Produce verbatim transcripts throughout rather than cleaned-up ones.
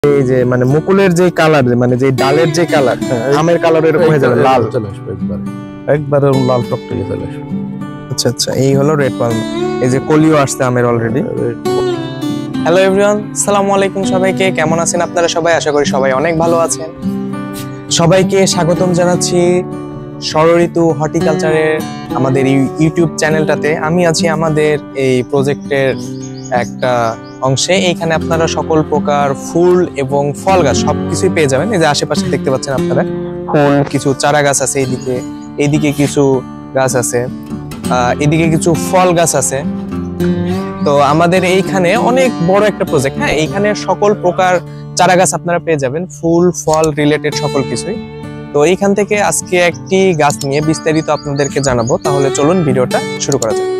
এই যে মানে মুকুলের যে কালার, মানে যে ডালের যে কালার, আমের কালার এরকম হয়ে যাবে, লাল চলে আসবে একবারে একবারে লাল টকটকে চলে আসবে। আচ্ছা আচ্ছা, এই হলো রেড পালমা। এই যে কলিও আসছে আমের অলরেডি। হ্যালো এভরিওয়ান, আসসালামু আলাইকুম সবাইকে। কেমন আছেন আপনারা সবাই? আশা করি সবাই অনেক ভালো আছেন। সবাইকে স্বাগতম জানাচ্ছি ষড়ঋতু হর্টিকালচারের আমাদের ইউটিউব চ্যানেলটাতে। আমি আছি আমাদের এই প্রজেক্টের একটা অংশে। এইখানে আপনারা সকল প্রকার ফুল এবং ফল গাছ সবকিছুই পেয়ে যাবেন। এই যে আশেপাশে দেখতে পাচ্ছেন আপনারা ফুল, কিছু চারা গাছ আছে এইদিকে, এইদিকে কিছু গাছ আছে, আহ এদিকে কিছু ফল গাছ আছে। তো আমাদের এইখানে অনেক বড় একটা প্রজেক্ট। হ্যাঁ, এইখানে সকল প্রকার চারা গাছ আপনারা পেয়ে যাবেন, ফুল ফল রিলেটেড সকল কিছুই। তো এইখান থেকে আজকে একটি গাছ নিয়ে বিস্তারিত আপনাদেরকে জানাবো। তাহলে চলুন ভিডিওটা শুরু করা যাক।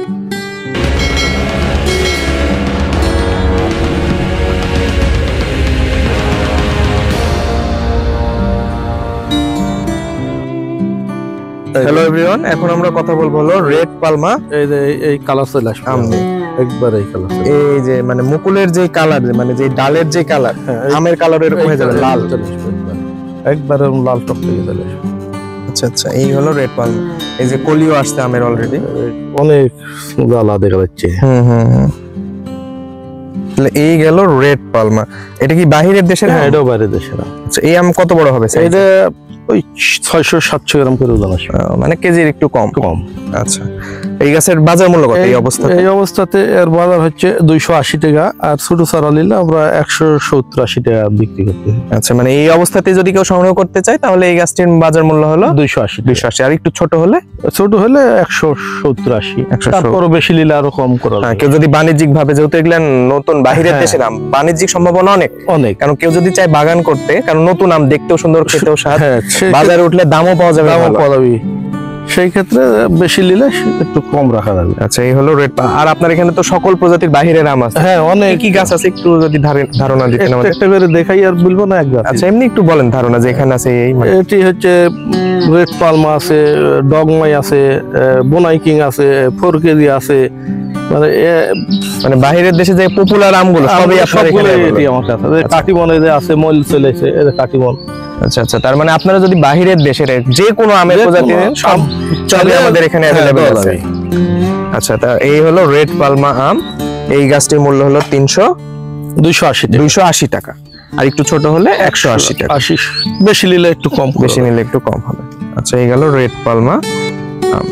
হ্যালো এভরিওয়ান, এখন আমরা কথা বলবো হলো রেড পালমা। এই যে এই কালার চলে আসবে একবারে এই কালার। এই যে মানে মুকুলের যে কালার, মানে যে ডালের যে কালার, আমের কালার এরকম হয়ে যাবে, লাল চলে আসবে একবারে লাল টকটকে চলে আসবে। আচ্ছা আচ্ছা, এই হলো রেড পালমা। এই যে কলিও আসছে আমের অলরেডি, অনেক জ্বালা দেখা যাচ্ছে। হুম হুম হুম এই গেল রেড পালমা। এটা কি বাহিরের দেশের? হ্যাঁ, এটাও বাইরের দেশের। আচ্ছা, এই আম কত বড় হবে? এটা ওই ছয়শো সাতশো গ্রাম করে ওজন আসবে, মানে কেজির একটু কম কম। আচ্ছা, এই গাছের বাজার মূল্য কত এই অবস্থাতে? এই অবস্থাতে এর বাজার হচ্ছে দুইশো আশি টাকা, আর ছোট চারা নিলে আমরা একশো সত্তর আশি টাকা বিক্রি করতে। আচ্ছা, মানে এই অবস্থাতে যদি কেউ সংগ্রহ করতে চায় তাহলে এই গাছটির বাজার মূল্য হলো দুইশো আশি দুইশো আশি। আর একটু ছোট হলে ছোট হলে একশো সত্তর আশি, তারপরও বেশি নিলে আরো কম করা। হ্যাঁ, কেউ যদি বাণিজ্যিক ভাবে, যেহেতু এগুলা নতুন বাহিরের দেশের আম, বাণিজ্যিক সম্ভাবনা অনেক অনেক। কারণ কেউ যদি চায় বাগান করতে, কারণ নতুন আম দেখতেও সুন্দর, খেতেও স্বাদ, বাজারে উঠলে দামও পাওয়া যাবে, দামও পাওয়া যাবে। সেই ক্ষেত্রে বেশি নিলে একটু কম রাখা যাবে। আচ্ছা, এই হলো রেড পালমা। আর আপনার এখানে তো সকল প্রজাতির বাহিরের আম আছে। হ্যাঁ, অনেক। কি গাছ আছে একটু যদি ধারণা দিতেন আমাদের? একটা করে দেখাই আর বলবো না একবার। আচ্ছা, এমনি একটু বলেন ধারণা যে এখানে আছে। এই এটি হচ্ছে রেড পালমা আছে, ডগমাই আছে, বোনাই কিং আছে, ফোর কেজি আছে। মানে মানে বাহিরের দেশে যে পপুলার আমগুলো সবই আপনার এখানে আমার কাছে। কাটিমনে যে আছে, মল চলেছে কাটিমন। আচ্ছা আচ্ছা, তার মানে আপনারা যদি বাহিরের দেশের যে কোনো আমের প্রজাতি সব চলে আমাদের এখানে अवेलेबल আছে। আচ্ছা, তা এই হলো রেড পালমা আম। এই গাছটির মূল্য হলো তিনশো দুইশো আশি দুইশো আশি টাকা, আর একটু ছোট হলে একশো আশি টাকা। আশি, বেশি নিলে একটু কম, বেশি নিলে একটু কম হবে। আচ্ছা, এই গেল রেড পালমা আম।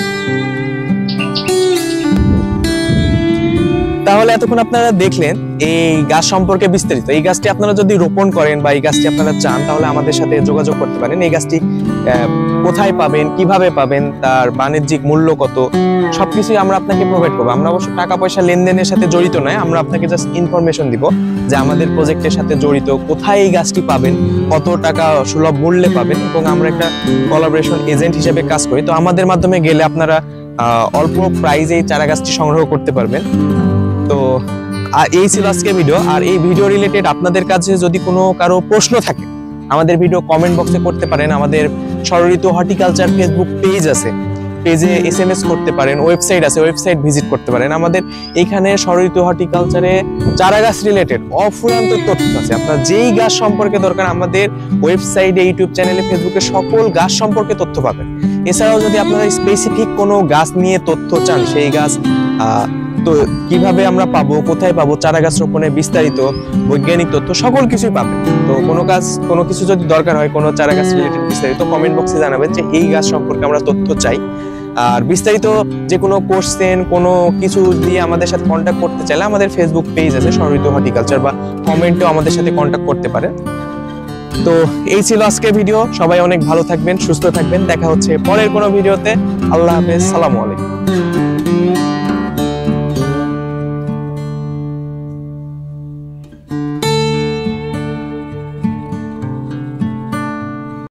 তাহলে এতক্ষণ আপনারা দেখলেন এই গাছ সম্পর্কে বিস্তারিত। এই গাছটি আপনারা যদি রোপণ করেন বা এই গাছটি আপনারা চান তাহলে আমাদের সাথে যোগাযোগ করতে পারেন। এই গাছটি কোথায় পাবেন, কিভাবে পাবেন, তার বাণিজ্যিক মূল্য কত, সবকিছুই আমরা আপনাকে প্রোভাইড করবো। আমরা অবশ্য টাকা পয়সা লেনদেনের সাথে জড়িত নয়, আমরা আপনাকে জাস্ট ইনফরমেশন দিব যে আমাদের প্রজেক্টের সাথে জড়িত, কোথায় এই গাছটি পাবেন, কত টাকা সুলভ মূল্যে পাবেন, এবং আমরা একটা কোলাবোরেশন এজেন্ট হিসেবে কাজ করি। তো আমাদের মাধ্যমে গেলে আপনারা অল্প প্রাইজে এই চারা গাছটি সংগ্রহ করতে পারবেন। তো এই ছিল আজকে ভিডিও। আর এই ভিডিও রিলেটেড আপনাদের কাছে যদি কোনো কারো প্রশ্ন থাকে আমাদের ভিডিও কমেন্ট বক্সে করতে পারেন। আমাদের ষড়ঋতু হর্টিকালচার ফেসবুক পেজ আছে, পেজে এস এম এস করতে পারেন। ওয়েবসাইট আছে, ওয়েবসাইট ভিজিট করতে পারেন। আমাদের এইখানে ষড়ঋতু হর্টিকালচারে চারা গাছ রিলেটেড অফুরন্ত তথ্য আছে। আপনার যেই গাছ সম্পর্কে দরকার আমাদের ওয়েবসাইটে, ইউটিউব চ্যানেলে, ফেসবুকে সকল গাছ সম্পর্কে তথ্য পাবেন। এছাড়াও যদি আপনারা স্পেসিফিক কোনো গাছ নিয়ে তথ্য চান, সেই গাছ আহ তো কিভাবে আমরা পাবো, কোথায় পাবো, চারা গাছ রোপণের বিস্তারিত বৈজ্ঞানিক তথ্য সকল কিছুই পাবেন। তো কোনো গাছ, কোনো কিছু যদি দরকার হয়, কোনো চারা গাছ রিলেটেড বিস্তারিত, কমেন্ট বক্সে জানাবেন যে এই গাছ সম্পর্কে আমরা তথ্য চাই। আর বিস্তারিত যে কোনো কোশ্চেন, কোনো কিছু দিয়ে আমাদের সাথে কন্ট্যাক্ট করতে চাইলে আমাদের ফেসবুক পেজ আছে ষড়ঋতু হর্টিকালচার, বা কমেন্টেও আমাদের সাথে কন্ট্যাক্ট করতে পারেন। তো এই ছিল আজকের ভিডিও। সবাই অনেক ভালো থাকবেন, সুস্থ থাকবেন। দেখা হচ্ছে পরের কোনো ভিডিওতে। আল্লাহ হাফেজ, সালামু আলাইকুম।